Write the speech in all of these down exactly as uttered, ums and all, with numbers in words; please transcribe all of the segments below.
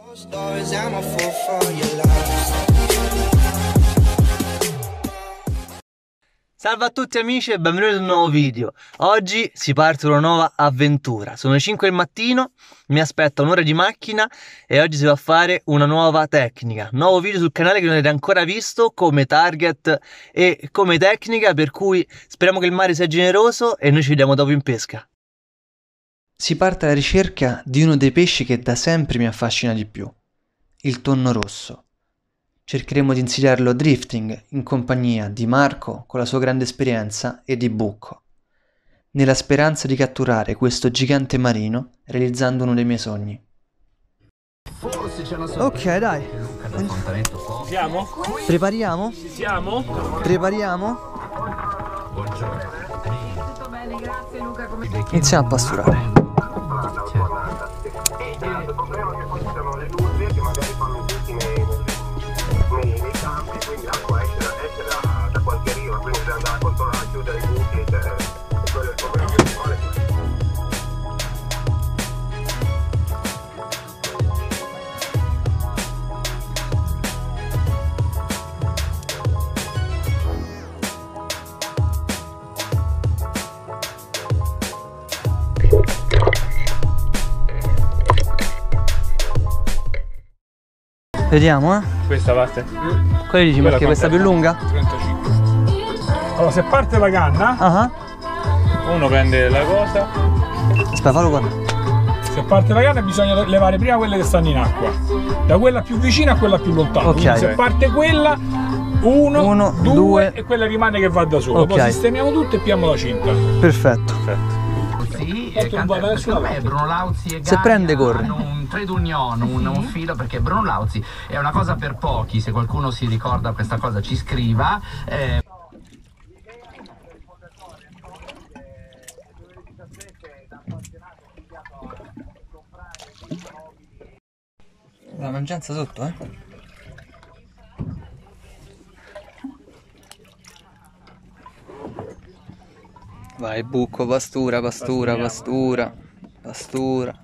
Salve a tutti amici e benvenuti in un nuovo video. Oggi si parte una nuova avventura. Sono le cinque del mattino, mi aspetta un'ora di macchina e oggi si va a fare una nuova tecnica. Nuovo video sul canale che non avete ancora visto, come target e come tecnica, per cui speriamo che il mare sia generoso e noi ci vediamo dopo in pesca. Si parte alla ricerca di uno dei pesci che da sempre mi affascina di più, il tonno rosso. Cercheremo di insidiarlo a drifting in compagnia di Marco con la sua grande esperienza e di Bucco, nella speranza di catturare questo gigante marino realizzando uno dei miei sogni. Ok, dai. Ci siamo? Prepariamo? Ci siamo? Prepariamo? Buongiorno. Tutto bene, grazie Luca. Come... Iniziamo a pasturare. Il problema è che poi ci sono le luci che magari fanno tutti nei, nei, nei campi, quindi l'acqua esce, da, esce da, da qualche riva, quindi bisogna andare a controllare, a chiudere i buchi, e quello è il problema principale. Vediamo, eh? Questa parte? Quale dici? Perché questa è più lunga? trentacinque. Allora, se parte la canna, Ah, uno prende la cosa. aspetta, fallo guarda. Se parte la canna bisogna levare prima quelle che stanno in acqua, da quella più vicina a quella più lontana. Ok. Quindi se parte quella, uno, Uno, due, due. e quella rimane che va da sola. Ok. Poi sistemiamo tutto e piamo la cinta. Perfetto. Sì, Tanto non va da nessuna secondo me Bruno Lauzi e Se Gaia prende, corre. hanno un trade union, un, un filo, perché Bruno Lauzi è una cosa per pochi, se qualcuno si ricorda questa cosa ci scriva. Eh... La mangianza sotto, eh? Vai Bucco, pastura, pastura, pastura, pastura.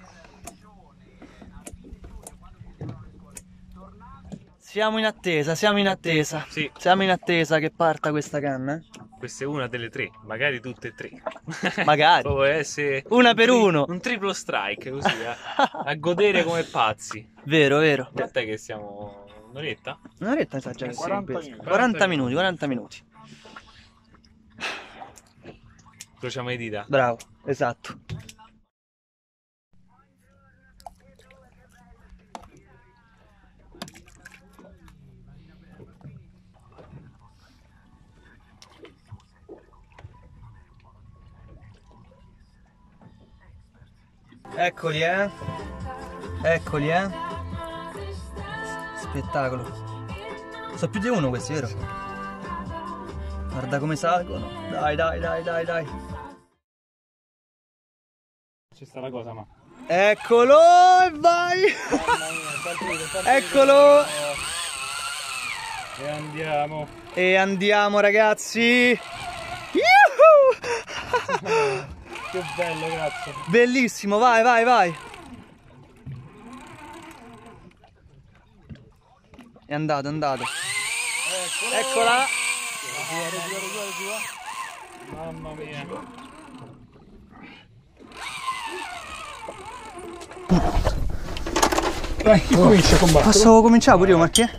Siamo in attesa, siamo in attesa. Sì. Siamo in attesa che parta questa canna. eh? Questa è una delle tre, magari tutte e tre. Magari. Può essere Una per un tri- uno. Un triplo strike, così, a, a godere come pazzi. Vero, vero. Quant'è che siamo? Un'oretta? Un'oretta sa già che quaranta sì, minuti. quaranta minuti, quaranta minuti. Incrociamo le dita. Bravo, esatto. Eccoli, eh. Eccoli, eh. Spettacolo. Sono più di uno questi, vero? Guarda come salgono. Dai, dai, dai, dai, dai. C'è sta la cosa, ma. Eccolo e vai. Eccolo. E andiamo. E andiamo ragazzi. Yuhu! Che bello, grazie. Bellissimo, vai, vai, vai. È andato, è andato. Eccola. Mamma mia. Dai, chi comincia a combattere? Posso cominciare pure io, Marchè?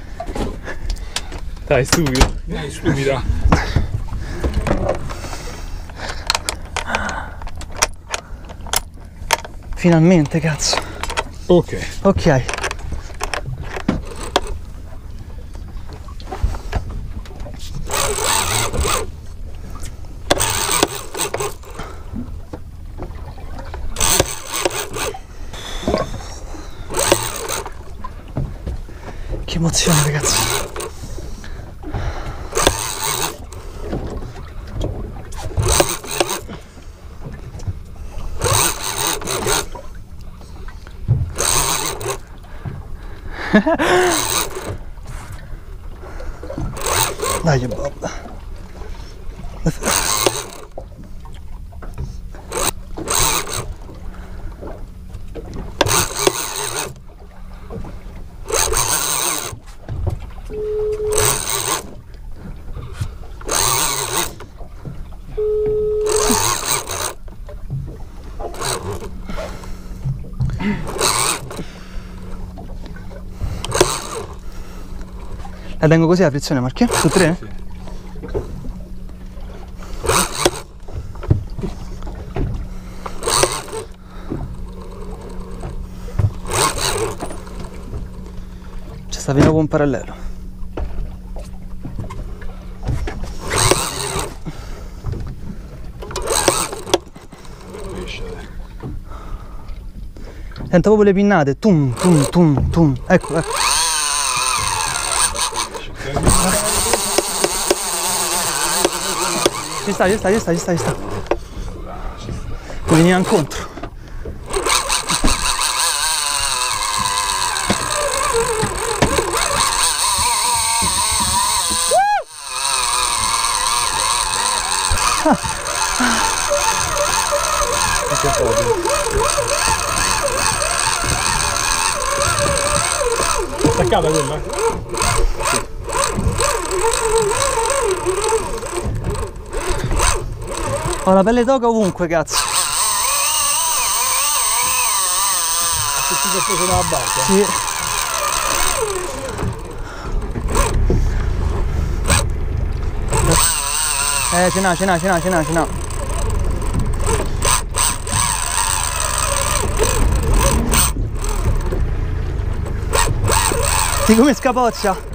Dai, stupido. Dai, stupida. Finalmente, cazzo. Ok. Ok. Che emozione, ragazzi. Dai Bob. E tengo così la frizione, Marchi? Su tre? Sì. Ci sta di nuovo un parallelo. Senta proprio le pinnate, tum tum tum tum, ecco, ecco. Ci sta, ci sta, ci sta, ci sta, ci sta. Puoi venire incontro. Attaccata quella? Sì. Ho la pelle d'oca ovunque, cazzo. Se ti sei preso dalla barca? Sì. Eh, ce n'ha, ce n'ha, ce n'ha, ce n'ha, ce n'ha. Sì, come scapoccia.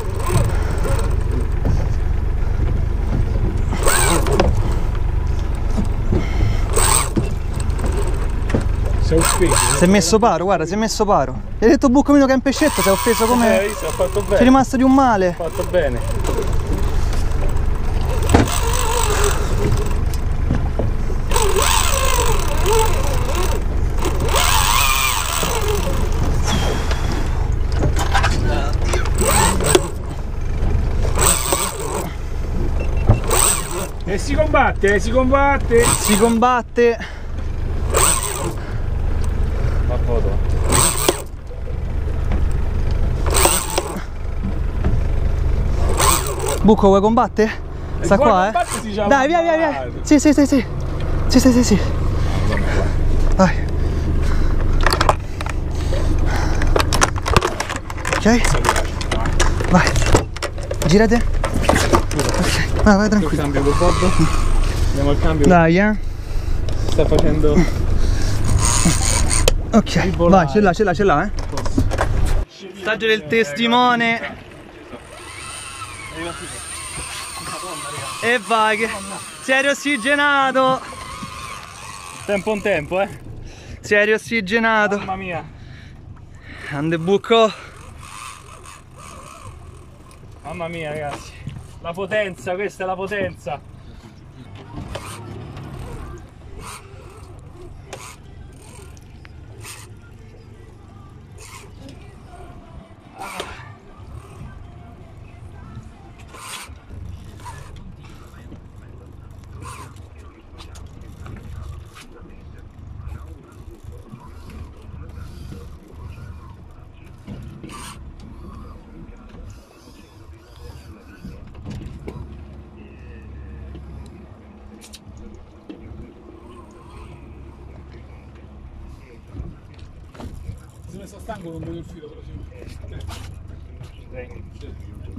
Si è offeso? Si è messo paro, guarda, si è messo paro. Gli hai detto Buccomino che è un pescetto, si è offeso come... Eh, visto, ha fatto bene. Ci è rimasto di un male. Ha fatto bene. E si combatte, si combatte. Si combatte. Ma foto. Bucco, vuoi combatte? Sta qua, eh? Dai, via, via, via. Sì, sì, sì, sì. Sì, sì, sì, sì. Vai. Ok. Vai. Girate. Ok. Vai, vai tranquillo. Cambio col Bob. Andiamo al cambio. Dai, eh. Sta facendo. Ok. Vai, ce l'ha, ce l'ha, ce l'ha, eh. Passaggio del testimone. E vai che si è riossiggenato. Tempo un tempo, eh. Si è riossiggenato. Mamma mia. Grande Bucco. Mamma mia, ragazzi. La potenza, questa è la potenza. Se ne sta stanco non vedo il filo, però sì.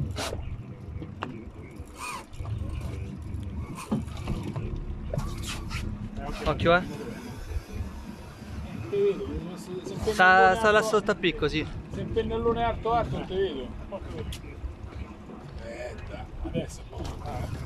Occhio, eh. Sta, sta là sotto a picco, sì. Se il pennellone è alto alto non te vedo. Aspetta, adesso. Ah.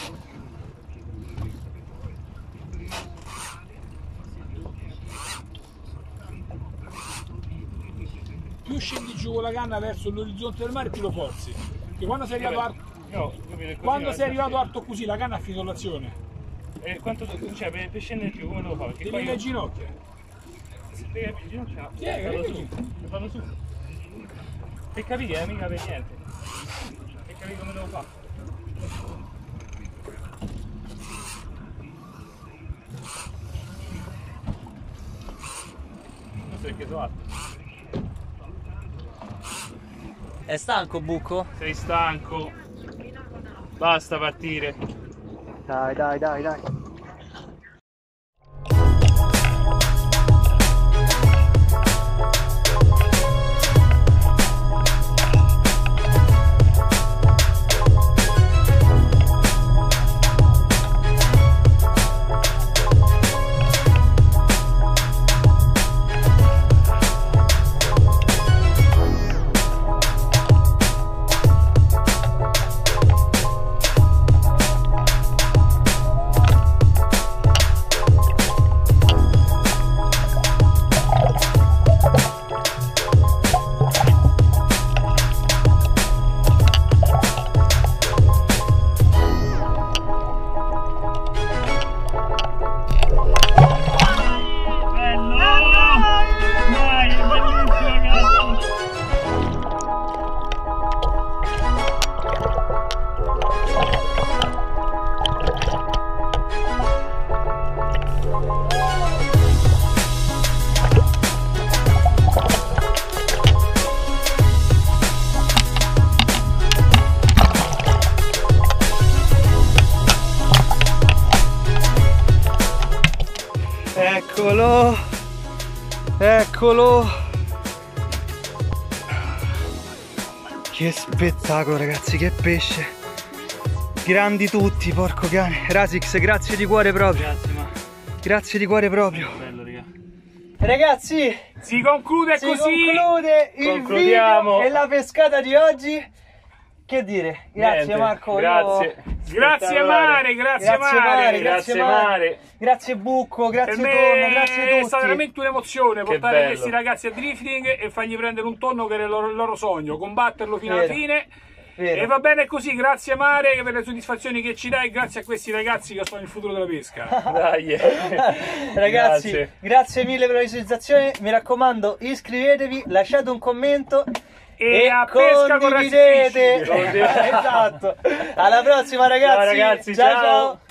Più scendi giù con la canna verso l'orizzonte del mare più lo forzi. Perché quando sei arrivato alto, no, quando sei arrivato alto così la canna ha finito l'azione. E quanto, cioè, per, per scendere più come devo fare? Perché Devi le ginocchia. Se piega le ginocchia, Piega, vado piega su, tu. vado su. Per capire, eh, mica per niente. Per capire come devo fare. Non so perché sono alto. È stanco Bucco? Sei stanco. Basta partire. Dai, dai, dai, dai. Eccolo. Che spettacolo ragazzi, che pesce. Grandi tutti, porco cane. Rasix, grazie di cuore proprio. Grazie, ma. Grazie di cuore proprio. Bello, raga. Ragazzi, Si conclude si così. conclude il Concludiamo. video e la pescata di oggi. Che dire? Grazie Niente, Marco. Grazie. Io... Grazie Spettacolare. Mare, grazie, Grazie Mare. Mare, Grazie grazie Mare. Mare. Grazie Bucco, Per grazie me Torna, grazie a è tutti. stata veramente un'emozione Che portare bello. questi ragazzi a drifting e fargli prendere un tonno che era il loro, il loro sogno, combatterlo fino Vero. alla fine. Vero. E va bene così, grazie Mare per le soddisfazioni che ci dai, grazie a questi ragazzi che sono il futuro della pesca. Dai. Ragazzi, grazie. Grazie. mille per la visualizzazione. Mi raccomando, iscrivetevi, lasciate un commento E, a pesca con condividete. Razzfishing. Esatto. Alla prossima ragazzi. Ciao ragazzi, ciao. ciao. ciao.